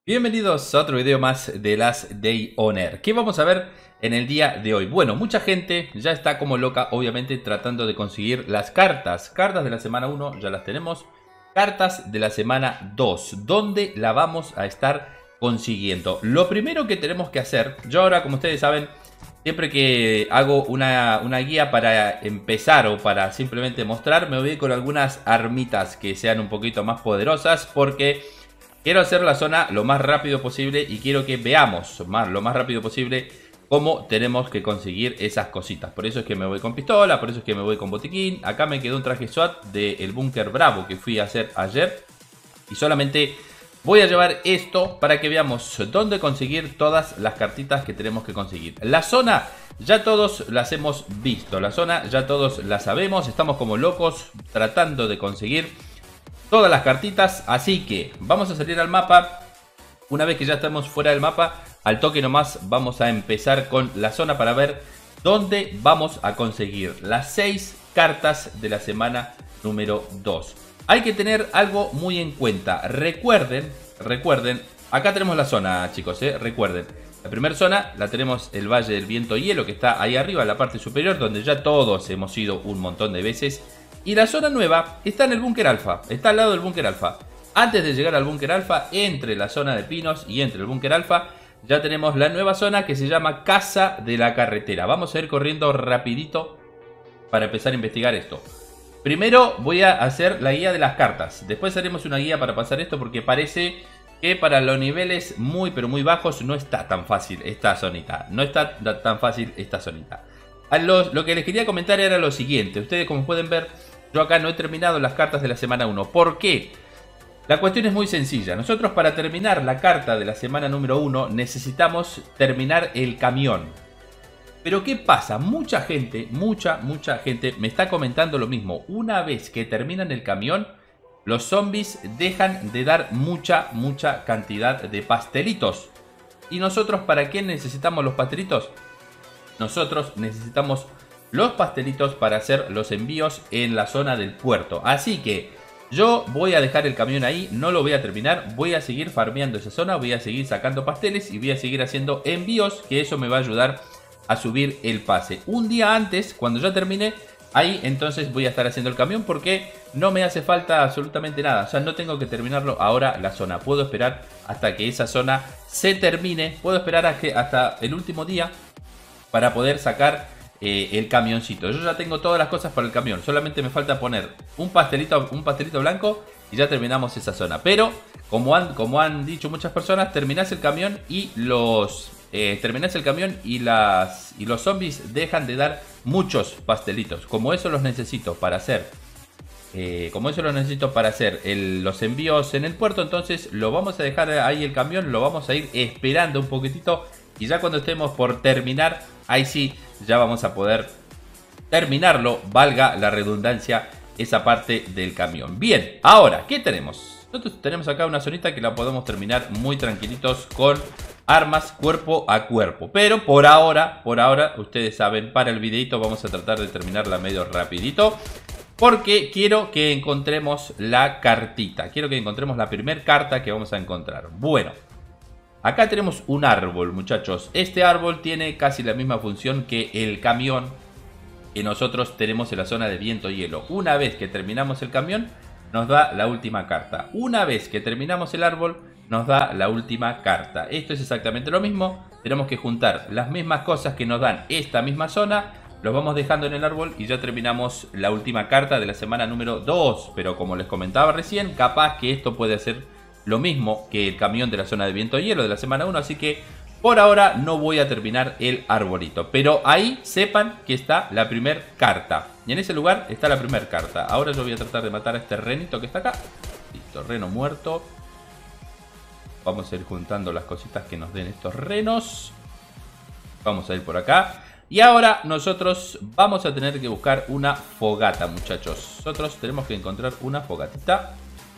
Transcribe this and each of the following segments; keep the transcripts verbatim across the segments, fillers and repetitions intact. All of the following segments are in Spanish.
Bienvenidos a otro video más de Last Day on Earth. ¿Qué vamos a ver en el día de hoy? Bueno, mucha gente ya está como loca, obviamente, tratando de conseguir las cartas. Cartas de la semana uno ya las tenemos. Cartas de la semana dos. ¿Dónde la vamos a estar consiguiendo? Lo primero que tenemos que hacer, yo ahora, como ustedes saben, siempre que hago una, una guía para empezar o para simplemente mostrar, me voy con algunas armitas que sean un poquito más poderosas, porque quiero hacer la zona lo más rápido posible y quiero que veamos más, lo más rápido posible cómo tenemos que conseguir esas cositas. Por eso es que me voy con pistola, por eso es que me voy con botiquín. Acá me quedó un traje SWAT del búnker Bravo que fui a hacer ayer. Y solamente voy a llevar esto para que veamos dónde conseguir todas las cartitas que tenemos que conseguir. La zona ya todos las hemos visto, la zona ya todos la sabemos. Estamos como locos tratando de conseguir todas las cartitas, así que vamos a salir al mapa. Una vez que ya estamos fuera del mapa, al toque nomás vamos a empezar con la zona para ver dónde vamos a conseguir las seis cartas de la semana número dos. Hay que tener algo muy en cuenta. Recuerden, recuerden, acá tenemos la zona, chicos, ¿eh? Recuerden, la primera zona la tenemos el Valle del Viento Hielo, que está ahí arriba en la parte superior, donde ya todos hemos ido un montón de veces. Y la zona nueva está en el búnker alfa, está al lado del búnker alfa. Antes de llegar al búnker alfa, entre la zona de pinos y entre el búnker alfa, ya tenemos la nueva zona que se llama Casa de la Carretera. Vamos a ir corriendo rapidito para empezar a investigar esto. Primero voy a hacer la guía de las cartas. Después haremos una guía para pasar esto, porque parece que para los niveles muy pero muy bajos no está tan fácil esta zonita. No está tan fácil esta zonita. A los, lo que les quería comentar era lo siguiente. Ustedes, como pueden ver, yo acá no he terminado las cartas de la semana uno. ¿Por qué? La cuestión es muy sencilla. Nosotros, para terminar la carta de la semana número uno, necesitamos terminar el camión. Pero ¿qué pasa? Mucha gente, mucha, mucha gente me está comentando lo mismo. Una vez que terminan el camión, los zombies dejan de dar mucha, mucha cantidad de pastelitos. ¿Y nosotros para qué necesitamos los pastelitos? Nosotros necesitamos los pastelitos para hacer los envíos en la zona del puerto. Así que yo voy a dejar el camión ahí, no lo voy a terminar. Voy a seguir farmeando esa zona, voy a seguir sacando pasteles y voy a seguir haciendo envíos, que eso me va a ayudar a subir el pase. Un día antes, cuando ya termine, ahí entonces voy a estar haciendo el camión, porque no me hace falta absolutamente nada. O sea, no tengo que terminarlo ahora la zona. Puedo esperar hasta que esa zona se termine. Puedo esperar a que hasta el último día para poder sacar eh, el camioncito. Yo ya tengo todas las cosas para el camión. Solamente me falta poner un pastelito, un pastelito blanco y ya terminamos esa zona. Pero como han, como han dicho muchas personas, terminás el camión y los eh, terminás el camión y las y los zombies dejan de dar muchos pastelitos. Como eso los necesito para hacer eh, como eso los necesito para hacer el, los envíos en el puerto, entonces lo vamos a dejar ahí el camión, lo vamos a ir esperando un poquitito. Y ya cuando estemos por terminar, ahí sí, ya vamos a poder terminarlo, valga la redundancia, esa parte del camión. Bien, ahora, ¿qué tenemos? Nosotros tenemos acá una zonita que la podemos terminar muy tranquilitos con armas cuerpo a cuerpo. Pero por ahora, por ahora, ustedes saben, para el videito vamos a tratar de terminarla medio rapidito, porque quiero que encontremos la cartita. Quiero que encontremos la primera carta que vamos a encontrar. Bueno, acá tenemos un árbol, muchachos. Este árbol tiene casi la misma función que el camión que nosotros tenemos en la zona de viento hielo. Una vez que terminamos el camión, nos da la última carta. Una vez que terminamos el árbol, nos da la última carta. Esto es exactamente lo mismo. Tenemos que juntar las mismas cosas que nos dan esta misma zona. Los vamos dejando en el árbol y ya terminamos la última carta de la semana número dos. Pero como les comentaba recién, capaz que esto puede ser lo mismo que el camión de la zona de viento hielo de la semana uno. Así que por ahora no voy a terminar el arbolito. Pero ahí sepan que está la primera carta. Y en ese lugar está la primera carta. Ahora yo voy a tratar de matar a este renito que está acá. Listo, reno muerto. Vamos a ir juntando las cositas que nos den estos renos. Vamos a ir por acá. Y ahora nosotros vamos a tener que buscar una fogata, muchachos. Nosotros tenemos que encontrar una fogatita.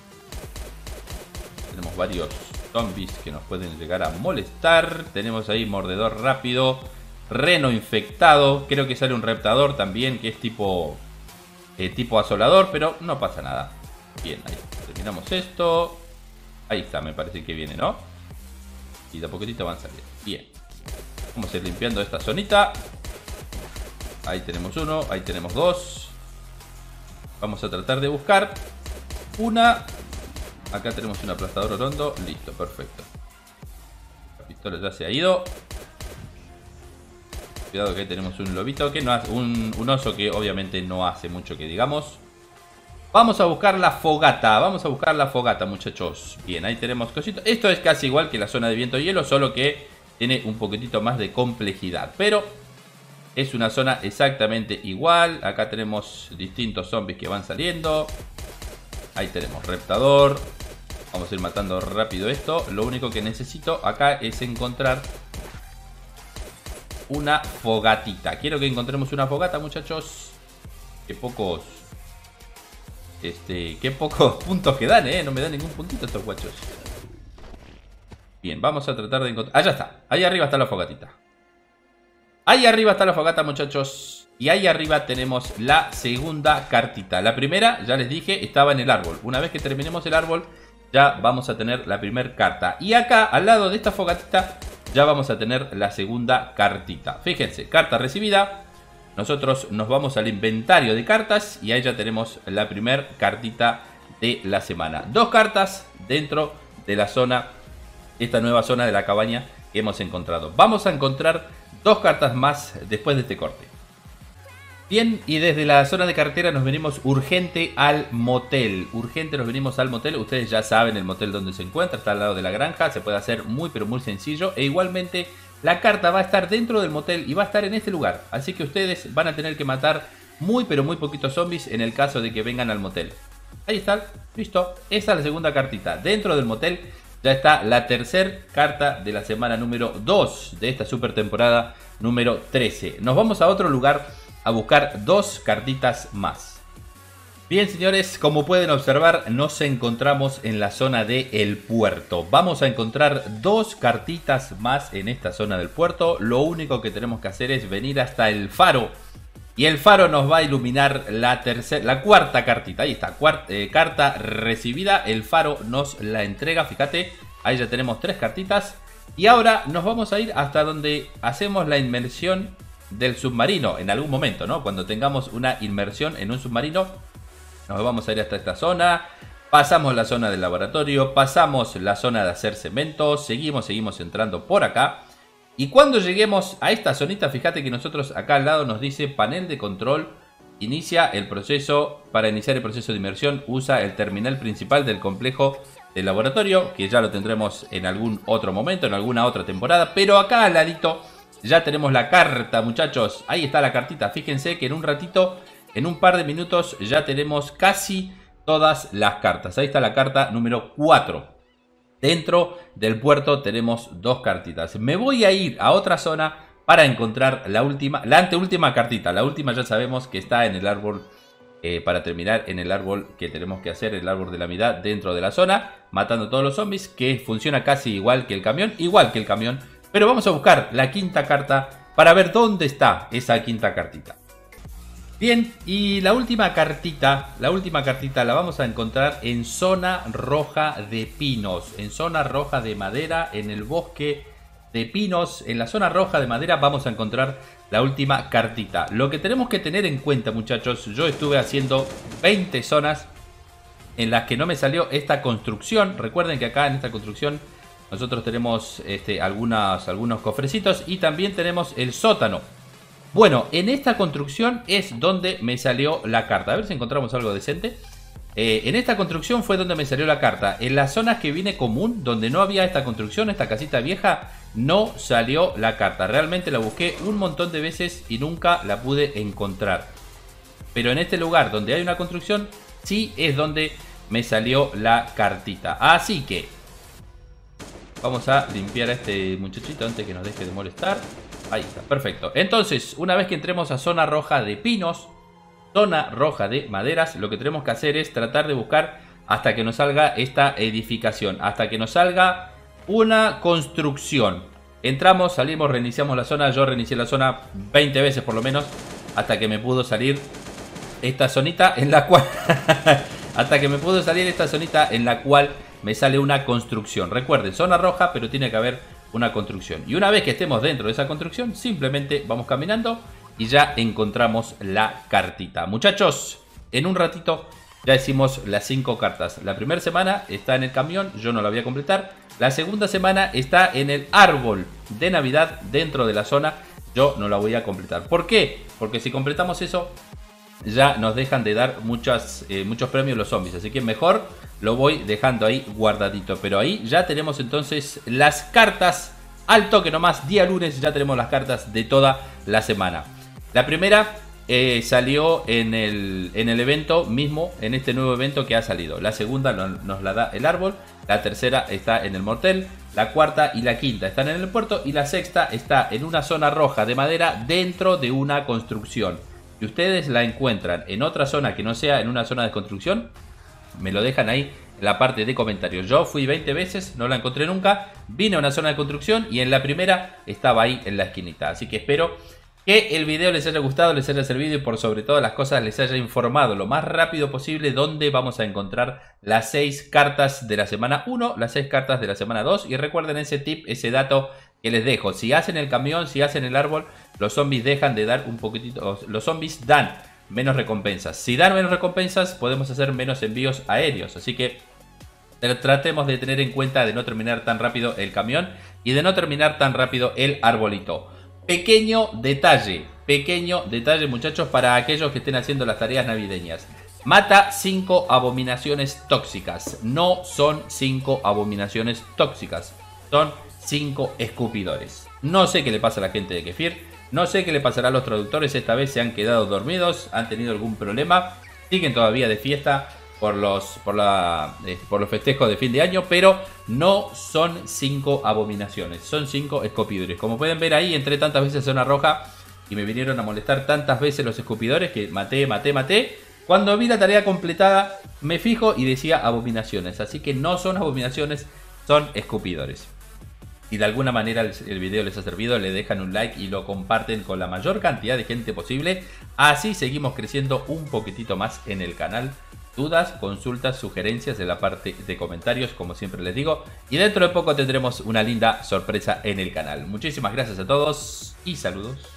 Tenemos varios zombies que nos pueden llegar a molestar. Tenemos ahí mordedor rápido, reno infectado. Creo que sale un reptador también, que es tipo eh, tipo asolador, pero no pasa nada. Bien, ahí terminamos esto. Ahí está, me parece que viene, ¿no? Y de a poquitito van saliendo. Bien. Vamos a ir limpiando esta zonita. Ahí tenemos uno, ahí tenemos dos. Vamos a tratar de buscar una. Acá tenemos un aplastador orondo. Listo, perfecto. La pistola ya se ha ido. Cuidado que ahí tenemos un lobito que no hace, un, un oso que obviamente no hace mucho que digamos. Vamos a buscar la fogata. Vamos a buscar la fogata, muchachos. Bien, ahí tenemos cositas. Esto es casi igual que la zona de viento y hielo, solo que tiene un poquitito más de complejidad. Pero es una zona exactamente igual. Acá tenemos distintos zombies que van saliendo. Ahí tenemos reptador. Vamos a ir matando rápido esto. Lo único que necesito acá es encontrar una fogatita. Quiero que encontremos una fogata, muchachos. Qué pocos... Este... Qué pocos puntos que dan, eh. No me dan ningún puntito estos guachos. Bien, vamos a tratar de encontrar... Allá está. Ahí arriba está la fogatita. Ahí arriba está la fogata, muchachos. Y ahí arriba tenemos la segunda cartita. La primera, ya les dije, estaba en el árbol. Una vez que terminemos el árbol, ya vamos a tener la primera carta. Y acá, al lado de esta fogatita, ya vamos a tener la segunda cartita. Fíjense, carta recibida. Nosotros nos vamos al inventario de cartas y ahí ya tenemos la primera cartita de la semana. Dos cartas dentro de la zona, esta nueva zona de la cabaña que hemos encontrado. Vamos a encontrar dos cartas más después de este corte. Bien, y desde la zona de carretera nos venimos urgente al motel. Urgente nos venimos al motel. Ustedes ya saben el motel donde se encuentra. Está al lado de la granja. Se puede hacer muy pero muy sencillo. E igualmente la carta va a estar dentro del motel y va a estar en este lugar. Así que ustedes van a tener que matar muy pero muy poquitos zombies en el caso de que vengan al motel. Ahí está. Listo. Esa es la segunda cartita. Dentro del motel ya está la tercera carta de la semana número dos de esta super temporada número trece. Nos vamos a otro lugar a buscar dos cartitas más. Bien, señores, como pueden observar, nos encontramos en la zona del puerto. Vamos a encontrar dos cartitas más en esta zona del puerto. Lo único que tenemos que hacer es venir hasta el faro. Y el faro nos va a iluminar la tercera, la cuarta cartita. Ahí está, cuarta, eh, carta recibida. El faro nos la entrega, fíjate. Ahí ya tenemos tres cartitas. Y ahora nos vamos a ir hasta donde hacemos la inmersión del submarino en algún momento, ¿no? Cuando tengamos una inmersión en un submarino, nos vamos a ir hasta esta zona. Pasamos la zona del laboratorio, pasamos la zona de hacer cemento, seguimos, seguimos entrando por acá. Y cuando lleguemos a esta zonita, fíjate que nosotros acá al lado nos dice panel de control. Inicia el proceso, para iniciar el proceso de inmersión usa el terminal principal del complejo del laboratorio, que ya lo tendremos en algún otro momento, en alguna otra temporada. Pero acá al ladito ya tenemos la carta, muchachos. Ahí está la cartita. Fíjense que en un ratito, en un par de minutos, ya tenemos casi todas las cartas. Ahí está la carta número cuatro. Dentro del puerto tenemos dos cartitas. Me voy a ir a otra zona para encontrar la última, la anteúltima cartita. La última ya sabemos que está en el árbol, eh, para terminar en el árbol que tenemos que hacer, el árbol de la mitad dentro de la zona, matando a todos los zombies, que funciona casi igual que el camión, igual que el camión. Pero vamos a buscar la quinta carta para ver dónde está esa quinta cartita. Bien, y la última cartita, la última cartita la vamos a encontrar en zona roja de pinos, en zona roja de madera, en el bosque de pinos. En la zona roja de madera vamos a encontrar la última cartita. Lo que tenemos que tener en cuenta, muchachos, yo estuve haciendo veinte zonas en las que no me salió esta construcción. Recuerden que acá en esta construcción nosotros tenemos este, algunas, algunos cofrecitos y también tenemos el sótano. Bueno, en esta construcción es donde me salió la carta. A ver si encontramos algo decente. Eh, en esta construcción fue donde me salió la carta. En las zonas que viene común, donde no había esta construcción, esta casita vieja, no salió la carta. Realmente la busqué un montón de veces y nunca la pude encontrar. Pero en este lugar donde hay una construcción, sí es donde me salió la cartita. Así que vamos a limpiar a este muchachito antes que nos deje de molestar. Ahí está, perfecto. Entonces, una vez que entremos a zona roja de pinos, zona roja de maderas, lo que tenemos que hacer es tratar de buscar hasta que nos salga esta edificación, hasta que nos salga una construcción. Entramos, salimos, reiniciamos la zona. Yo reinicié la zona veinte veces por lo menos, hasta que me pudo salir esta zonita en la cual hasta que me pudo salir esta zonita en la cual me sale una construcción. Recuerden, zona roja, pero tiene que haber una construcción. Y una vez que estemos dentro de esa construcción, simplemente vamos caminando y ya encontramos la cartita. Muchachos, en un ratito ya hicimos las cinco cartas. La primera semana está en el camión, yo no la voy a completar. La segunda semana está en el árbol de Navidad dentro de la zona, yo no la voy a completar. ¿Por qué? Porque si completamos eso, ya nos dejan de dar muchas, eh, muchos premios los zombies. Así que mejor lo voy dejando ahí guardadito. Pero ahí ya tenemos entonces las cartas al toque nomás. Día lunes ya tenemos las cartas de toda la semana. La primera eh, salió en el, en el evento mismo, en este nuevo evento que ha salido. La segunda nos, nos la da el árbol. La tercera está en el mortel. La cuarta y la quinta están en el puerto. Y la sexta está en una zona roja de madera dentro de una construcción. Si ustedes la encuentran en otra zona que no sea en una zona de construcción, me lo dejan ahí en la parte de comentarios. Yo fui veinte veces, no la encontré nunca. Vine a una zona de construcción y en la primera estaba ahí en la esquinita. Así que espero que el video les haya gustado, les haya servido y por sobre todas las cosas les haya informado lo más rápido posible dónde vamos a encontrar las seis cartas de la semana uno, las seis cartas de la semana dos. Y recuerden ese tip, ese dato que les dejo. Si hacen el camión, si hacen el árbol, los zombies dejan de dar un poquitito. Los zombies dan menos recompensas. Si dan menos recompensas, podemos hacer menos envíos aéreos. Así que tratemos de tener en cuenta de no terminar tan rápido el camión y de no terminar tan rápido el arbolito. Pequeño detalle, pequeño detalle, muchachos, para aquellos que estén haciendo las tareas navideñas. Mata cinco abominaciones tóxicas. No son cinco abominaciones tóxicas, son cinco escupidores. No sé qué le pasa a la gente de Kefir, no sé qué le pasará a los traductores. Esta vez se han quedado dormidos, han tenido algún problema, siguen todavía de fiesta por los, por la, eh, por los festejos de fin de año, pero no son cinco abominaciones, son cinco escupidores. Como pueden ver ahí, entré tantas veces en zona roja y me vinieron a molestar tantas veces los escupidores que maté, maté, maté. Cuando vi la tarea completada me fijo y decía abominaciones, así que no son abominaciones, son escupidores. Si de alguna manera el, el video les ha servido, le dejan un like y lo comparten con la mayor cantidad de gente posible. Así seguimos creciendo un poquitito más en el canal. Dudas, consultas, sugerencias en la parte de comentarios, como siempre les digo. Y dentro de poco tendremos una linda sorpresa en el canal. Muchísimas gracias a todos y saludos.